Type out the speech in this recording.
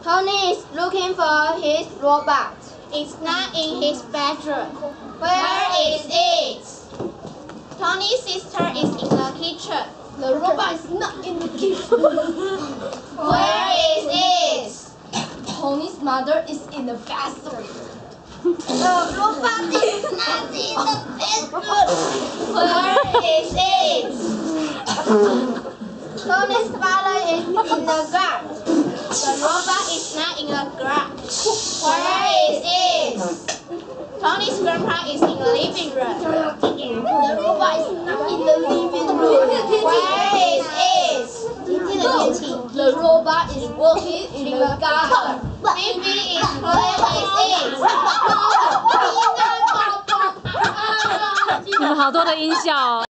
Tony is looking for his robot. It's not in his bedroom. Where is it? Tony's sister is in the kitchen. The robot is not in the kitchen. Where is it? Tony's mother is in the bathroom. The robot is not in the bedroom. Where is it? Tony's father is in the garage. The robot is not in the garage. Where is it? Tony's grandpa is in the living room. The robot is not in the living room. Where is it? The robot is working in the garden. Maybe it's where is it? 你们好多的音效哦。